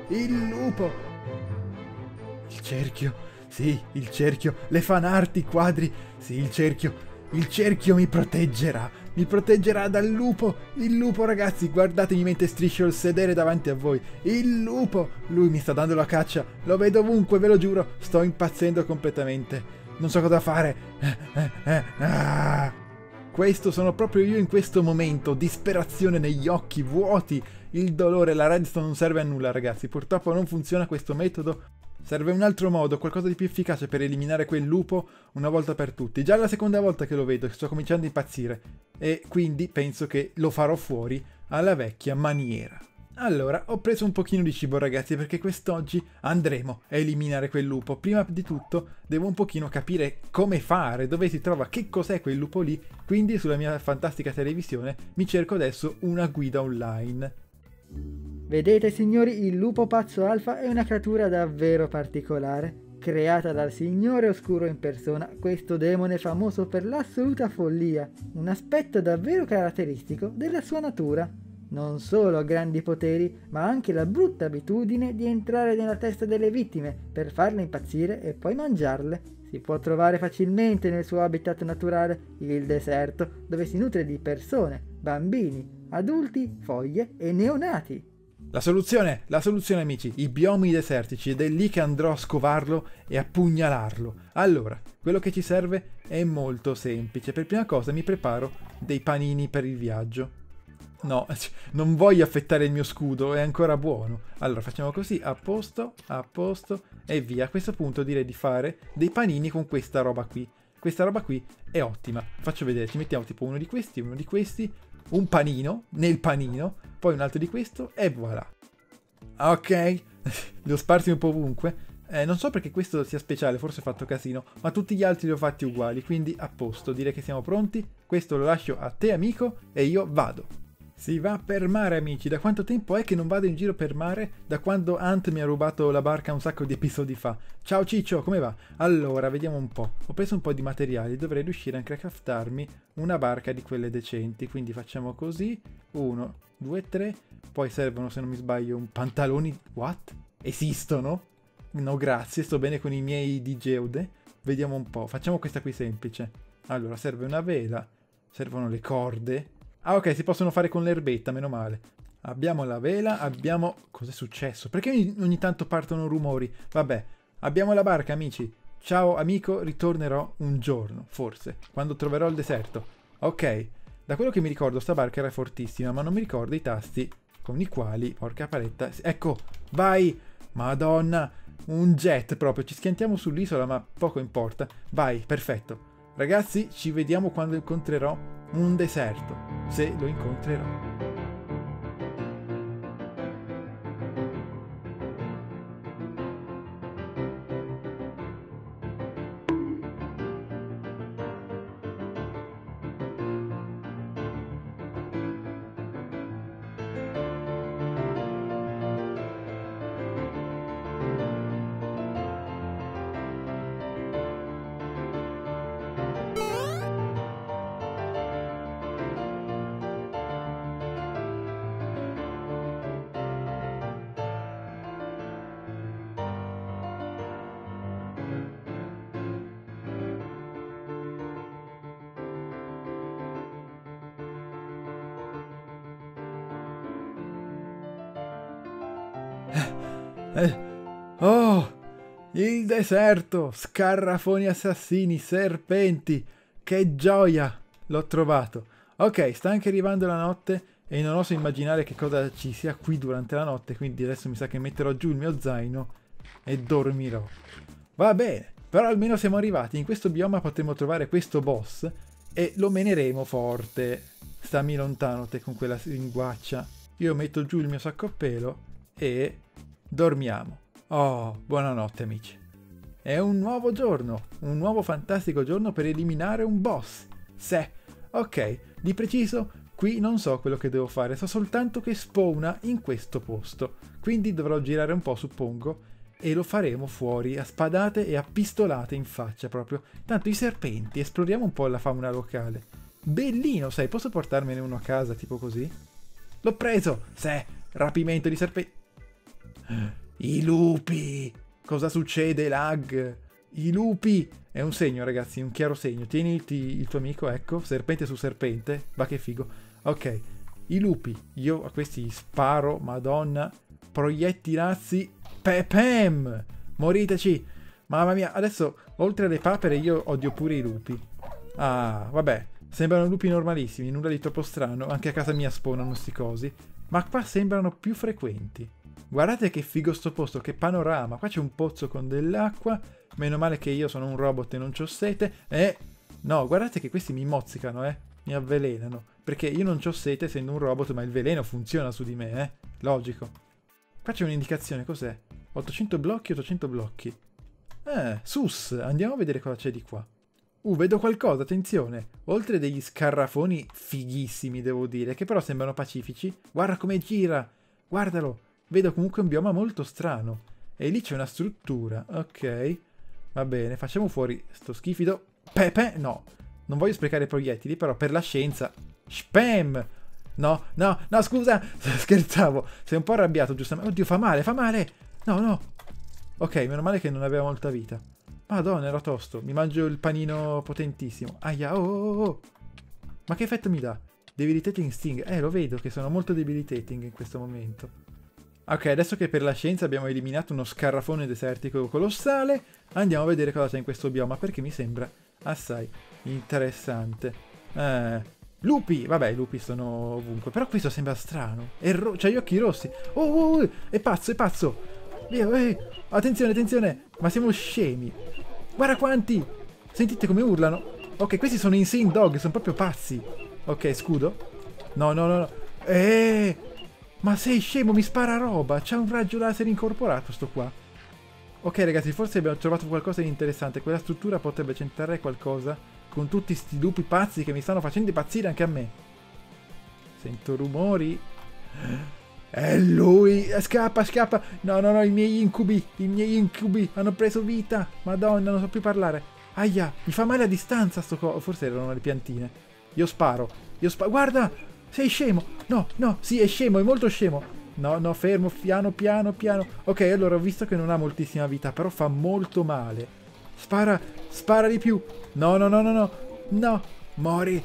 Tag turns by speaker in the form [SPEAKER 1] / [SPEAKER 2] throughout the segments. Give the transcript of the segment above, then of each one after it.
[SPEAKER 1] il lupo. Il cerchio, sì, il cerchio, le fanarti, i quadri, sì, il cerchio mi proteggerà dal lupo, il lupo ragazzi, guardatemi mentre striscio il sedere davanti a voi, il lupo, lui mi sta dando la caccia, lo vedo ovunque, ve lo giuro, sto impazzendo completamente, non so cosa fare, Questo sono proprio io in questo momento, disperazione negli occhi, vuoti, il dolore, la redstone non serve a nulla ragazzi, purtroppo non funziona questo metodo. Serve un altro modo, qualcosa di più efficace per eliminare quel lupo una volta per tutti. Già è la seconda volta che lo vedo, sto cominciando a impazzire. E quindi penso che lo farò fuori alla vecchia maniera. Allora, ho preso un pochino di cibo ragazzi perché quest'oggi andremo a eliminare quel lupo. Prima di tutto devo un pochino capire come fare, dove si trova, che cos'è quel lupo lì. Quindi sulla mia fantastica televisione mi cerco adesso una guida online.
[SPEAKER 2] Vedete signori, il lupo pazzo alfa è una creatura davvero particolare. Creata dal Signore Oscuro in persona, questo demone è famoso per l'assoluta follia, un aspetto davvero caratteristico della sua natura. Non solo ha grandi poteri, ma anche la brutta abitudine di entrare nella testa delle vittime per farle impazzire e poi mangiarle. Si può trovare facilmente nel suo habitat naturale, il deserto, dove si nutre di persone, bambini, adulti, foglie e neonati.
[SPEAKER 1] La soluzione amici, i biomi desertici, ed è lì che andrò a scovarlo e a pugnalarlo. Allora, quello che ci serve è molto semplice. Per prima cosa mi preparo dei panini per il viaggio. No, non voglio affettare il mio scudo, è ancora buono. Allora facciamo così, a posto, e via. A questo punto direi di fare dei panini con questa roba qui. Questa roba qui è ottima. Faccio vedere, ci mettiamo tipo uno di questi, un panino, nel panino, poi un altro di questo e voilà. Ok, li ho sparsi un po' ovunque. Non so perché questo sia speciale, forse ho fatto casino, ma tutti gli altri li ho fatti uguali, quindi a posto, direi che siamo pronti. Questo lo lascio a te amico e io vado. Si va per mare amici, da quanto tempo è che non vado in giro per mare? Da quando Ant mi ha rubato la barca un sacco di episodi fa. Ciao Ciccio, come va? Allora, vediamo un po'. Ho preso un po' di materiali, dovrei riuscire anche a craftarmi una barca di quelle decenti. Quindi facciamo così, 1, 2, 3. Poi servono, se non mi sbaglio, un pantaloni... What? Esistono? No grazie, sto bene con i miei di Geode. Vediamo un po', facciamo questa qui semplice. Allora, serve una vela, servono le corde... Ah ok, si possono fare con l'erbetta, meno male. Abbiamo la vela, abbiamo... Cos'è successo? Perché ogni tanto partono rumori? Vabbè, abbiamo la barca amici. Ciao amico, ritornerò un giorno, forse, quando troverò il deserto. Ok, da quello che mi ricordo sta barca era fortissima, ma non mi ricordo i tasti con i quali... Porca paletta... Ecco, vai! Madonna, un jet proprio, ci schiantiamo sull'isola ma poco importa. Vai, perfetto. Ragazzi, ci vediamo quando incontrerò un deserto, se lo incontrerò. Oh, il deserto, scarafoni assassini, serpenti, che gioia, l'ho trovato. Ok, sta anche arrivando la notte e non oso immaginare che cosa ci sia qui durante la notte, quindi adesso mi sa che metterò giù il mio zaino e dormirò. Va bene, però almeno siamo arrivati, in questo bioma potremo trovare questo boss e lo meneremo forte. Stammi lontano te con quella linguaccia. Io metto giù il mio sacco a pelo e dormiamo. Oh, buonanotte amici. È un nuovo giorno, un nuovo fantastico giorno per eliminare un boss. Se, ok, di preciso qui non so quello che devo fare, so soltanto che spawna in questo posto. Quindi dovrò girare un po', suppongo, e lo faremo fuori a spadate e a pistolate in faccia proprio. Tanto i serpenti, esploriamo un po' la fauna locale. Bellino, sai, posso portarmene uno a casa tipo così? L'ho preso! Se, rapimento di serpenti. I lupi! Cosa succede, lag? I lupi! È un segno, ragazzi, un chiaro segno. Tieniti il tuo amico, ecco, serpente su serpente. Va che figo. Ok, i lupi. Io a questi sparo, madonna. Proiettilazzi. Pepem! Moriteci! Mamma mia, adesso, oltre alle papere, io odio pure i lupi. Ah, vabbè. Sembrano lupi normalissimi, nulla di troppo strano. Anche a casa mia spawnano sti cosi. Ma qua sembrano più frequenti. Guardate che figo sto posto, che panorama. Qua c'è un pozzo con dell'acqua. Meno male che io sono un robot e non c'ho sete. No, guardate che questi mi mozzicano, mi avvelenano. Perché io non c'ho sete essendo un robot, ma il veleno funziona su di me, Logico. Qua c'è un'indicazione, cos'è? 800 blocchi, 800 blocchi. Sus, andiamo a vedere cosa c'è di qua. Vedo qualcosa, attenzione. Oltre degli scarrafoni fighissimi, devo dire, che però sembrano pacifici. Guarda come gira, guardalo. Vedo comunque un bioma molto strano. E lì c'è una struttura, ok. Va bene, facciamo fuori sto schifido. Pepe, no. Non voglio sprecare proiettili, però per la scienza. Spam! No, scusa, scherzavo. Sei un po' arrabbiato, giustamente. Oddio, fa male. No. Ok, meno male che non aveva molta vita. Madonna, ero tosto. Mi mangio il panino potentissimo. Aia, oh. Ma che effetto mi dà? Debilitating Sting. Lo vedo che sono molto debilitating in questo momento. Ok, adesso che per la scienza abbiamo eliminato uno scarrafone desertico colossale, andiamo a vedere cosa c'è in questo bioma, perché mi sembra assai interessante. Lupi! Vabbè, i lupi sono ovunque. Però questo sembra strano. C'ha gli occhi rossi. Oh, è pazzo. Via, attenzione. Ma siamo scemi. Guarda quanti! Sentite come urlano. Ok, questi sono insane dog, sono proprio pazzi. Ok, scudo. No. Ma sei scemo, mi spara roba. C'ha un raggio laser incorporato sto qua. Ok ragazzi, forse abbiamo trovato qualcosa di interessante. Quella struttura potrebbe centrare qualcosa con tutti sti lupi pazzi che mi stanno facendo impazzire anche a me. Sento rumori. È lui! Scappa! No, i miei incubi hanno preso vita. Madonna, non so più parlare. Aia, mi fa male a distanza sto forse erano le piantine. Io sparo. Guarda! Sei scemo! No, sì, è scemo, è molto scemo. No, fermo, piano. Ok, allora ho visto che non ha moltissima vita, però fa molto male. Spara di più. No, mori.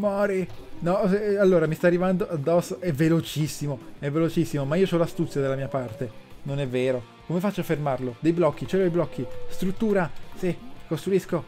[SPEAKER 1] No, allora mi sta arrivando addosso. È velocissimo, ma io ho l'astuzia dalla mia parte. Non è vero. Come faccio a fermarlo? Dei blocchi, ce l'ho i blocchi. Struttura, sì, costruisco.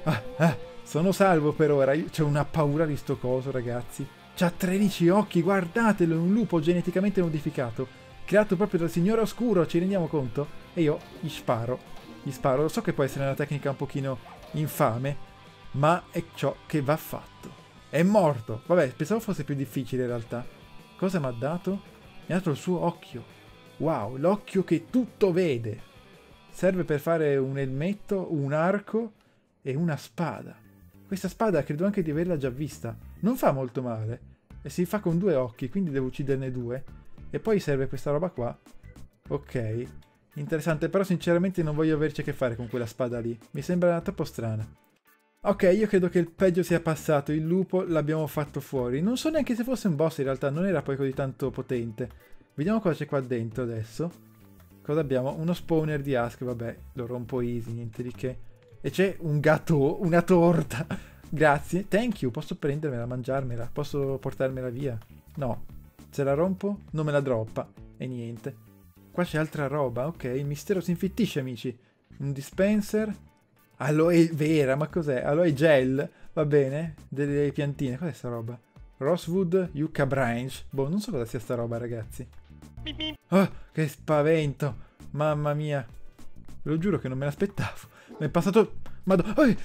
[SPEAKER 1] Sono salvo per ora. C'ho una paura di sto coso, ragazzi. C'ha 13 occhi, guardatelo, è un lupo geneticamente modificato, creato proprio dal Signore Oscuro, ci rendiamo conto? E io gli sparo, lo so che può essere una tecnica un pochino infame, ma è ciò che va fatto. È morto, vabbè, pensavo fosse più difficile in realtà. Cosa mi ha dato? Mi ha dato il suo occhio. Wow, l'occhio che tutto vede. Serve per fare un elmetto, un arco e una spada. Questa spada credo anche di averla già vista. Non fa molto male. E si fa con 2 occhi, quindi devo ucciderne 2. E poi serve questa roba qua. Ok. Interessante, però sinceramente non voglio averci a che fare con quella spada lì. Mi sembra troppo strana. Ok, io credo che il peggio sia passato. Il lupo l'abbiamo fatto fuori. Non so neanche se fosse un boss in realtà, non era poi così tanto potente. Vediamo cosa c'è qua dentro adesso. Cosa abbiamo? Uno spawner di Ask, vabbè, lo rompo easy, niente di che. E c'è un gatto, una torta. Grazie, thank you, posso prendermela, mangiarmela, posso portarmela via? No, se la rompo non me la droppa, e niente. Qua c'è altra roba, ok, il mistero si infittisce, amici. Un dispenser, aloe vera, ma cos'è? Aloe gel, va bene, delle piantine, cos'è sta roba? Rosewood, yucca branch, boh, non so cosa sia sta roba, ragazzi. Oh, che spavento, mamma mia, ve lo giuro che non me l'aspettavo. Mi è passato... ma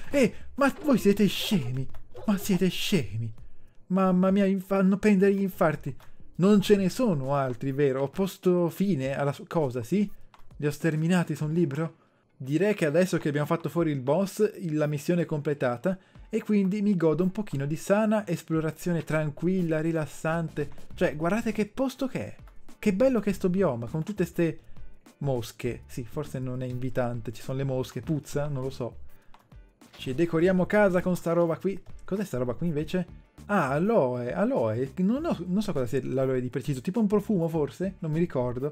[SPEAKER 1] voi siete scemi! Ma siete scemi! Mamma mia, mi fanno prendere gli infarti! Non ce ne sono altri, vero? Ho posto fine alla cosa, sì? Li ho sterminati, sono libero? Direi che adesso che abbiamo fatto fuori il boss, la missione è completata e quindi mi godo un pochino di sana esplorazione tranquilla, rilassante. Cioè, guardate che posto che è! Che bello che è sto bioma, con tutte ste... mosche, sì, forse non è invitante, ci sono le mosche, puzza, non lo so. Ci decoriamo casa con sta roba qui. Cos'è sta roba qui invece? Ah, aloe, non so cosa sia l'aloe di preciso, tipo un profumo forse? Non mi ricordo.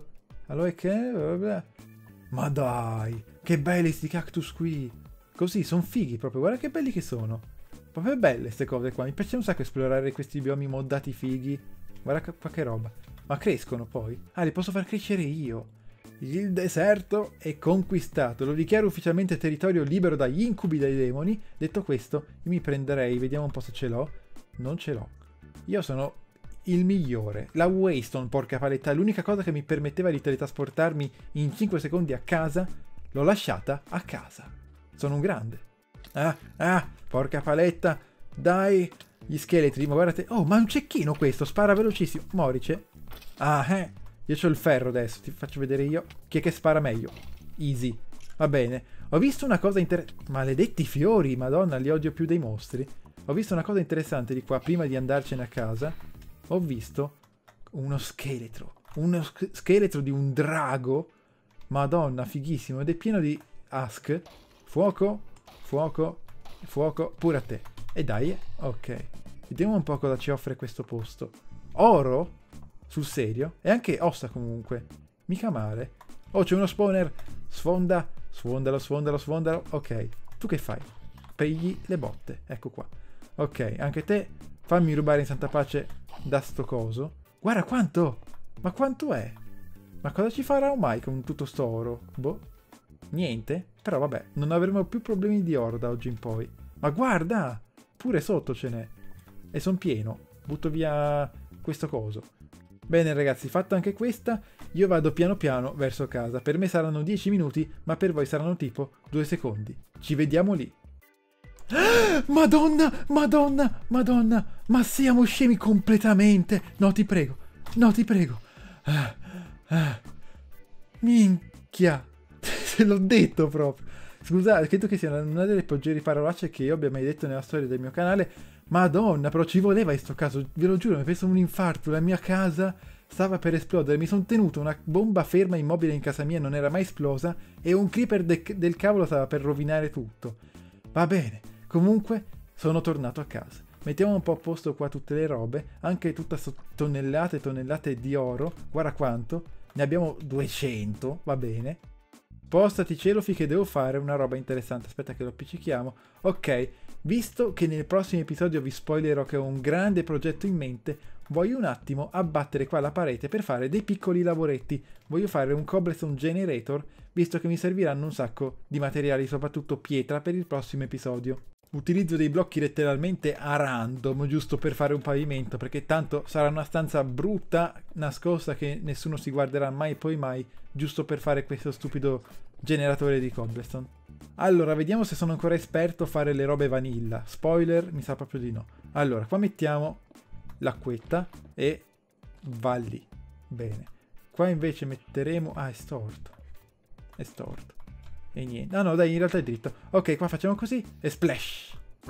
[SPEAKER 1] Allora che... Ma dai, che belli sti cactus qui. Così, sono fighi proprio, guarda che belli che sono. Proprio belle queste cose qua, mi piace un sacco esplorare questi biomi moddati fighi. Guarda qua che roba. Ma crescono poi? Ah, li posso far crescere io. Il deserto è conquistato, lo dichiaro ufficialmente territorio libero dagli incubi dei demoni. Detto questo, io mi prenderei, vediamo un po' se ce l'ho. Non ce l'ho. Io sono il migliore. La Waystone, porca paletta, l'unica cosa che mi permetteva di teletrasportarmi in 5 secondi a casa, l'ho lasciata a casa. Sono un grande. Porca paletta. Dai, gli scheletri, ma guardate. Oh, ma è un cecchino questo, spara velocissimo. Morice. Io c'ho il ferro adesso, ti faccio vedere io chi è che spara meglio. Easy. Va bene. Ho visto una cosa interessante. Maledetti fiori, madonna, li odio più dei mostri. Ho visto una cosa interessante di qua, prima di andarcene a casa. Ho visto uno scheletro. Uno scheletro di un drago. Madonna, fighissimo. Ed è pieno di husk. Fuoco, fuoco, fuoco. Pure a te. E dai, ok. Vediamo un po' cosa ci offre questo posto. Oro? Sul serio? E anche ossa comunque. Mica male. Oh, c'è uno spawner. Sfonda. Sfondalo, sfondalo, sfondalo. Ok. Tu che fai? Pegli le botte. Ecco qua. Ok, anche te fammi rubare in santa pace da sto coso. Guarda quanto! Ma quanto è? Ma cosa ci farà mai con tutto sto oro? Boh. Niente? Però vabbè, non avremo più problemi di oro da oggi in poi. Ma guarda! Pure sotto ce n'è. E son pieno. Butto via questo coso. Bene ragazzi, fatta anche questa, io vado piano piano verso casa. Per me saranno 10 minuti, ma per voi saranno tipo 2 secondi. Ci vediamo lì. Madonna, madonna, madonna, ma siamo scemi completamente. No, ti prego, no, ti prego. Minchia, se l'ho detto proprio. Scusate, credo che sia una delle peggiori parolacce che io abbia mai detto nella storia del mio canale. Madonna, però ci voleva in sto caso, ve lo giuro, mi ha preso un infarto, la mia casa stava per esplodere, mi sono tenuto una bomba ferma immobile in casa mia, non era mai esplosa, e un creeper del cavolo stava per rovinare tutto. Va bene, comunque sono tornato a casa. Mettiamo un po' a posto qua tutte le robe, anche tutta tonnellate e tonnellate di oro, guarda quanto, ne abbiamo 200, va bene. Spostati Celofi che devo fare una roba interessante, aspetta che lo appiccichiamo. Ok, visto che nel prossimo episodio vi spoilerò che ho un grande progetto in mente, voglio un attimo abbattere qua la parete per fare dei piccoli lavoretti. Voglio fare un cobblestone generator, visto che mi serviranno un sacco di materiali, soprattutto pietra, per il prossimo episodio. Utilizzo dei blocchi letteralmente a random, giusto per fare un pavimento, perché tanto sarà una stanza brutta, nascosta, che nessuno si guarderà mai e poi mai, giusto per fare questo stupido generatore di cobblestone. Allora, vediamo se sono ancora esperto a fare le robe vanilla. Spoiler, mi sa proprio di no. Allora, qua mettiamo l'acquetta e va lì. Bene. Qua invece metteremo... Ah, è storto. È storto. E niente. Ah no, dai, in realtà è dritto. Ok, qua facciamo così e splash.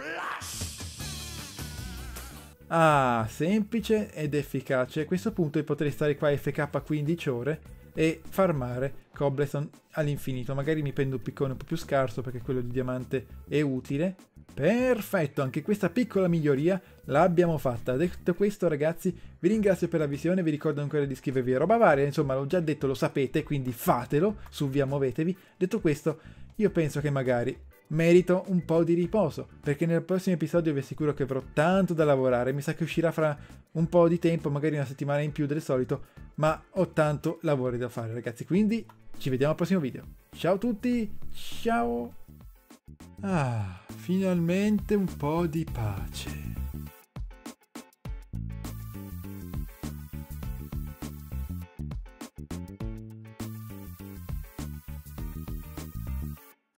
[SPEAKER 1] Ah, semplice ed efficace. A questo punto potrei stare qua FK 15 ore e farmare cobblestone all'infinito. Magari mi prendo un piccone un po' più scarso perché quello di diamante è utile. Perfetto, anche questa piccola miglioria l'abbiamo fatta. Detto questo ragazzi, vi ringrazio per la visione, vi ricordo ancora di iscrivervi a roba varia, insomma l'ho già detto, lo sapete, quindi fatelo, su via muovetevi. Detto questo, io penso che magari merito un po' di riposo, perché nel prossimo episodio vi assicuro che avrò tanto da lavorare, mi sa che uscirà fra un po' di tempo, magari una settimana in più del solito, ma ho tanto lavoro da fare ragazzi, quindi ci vediamo al prossimo video. Ciao a tutti, ciao! Ah, finalmente un po' di pace.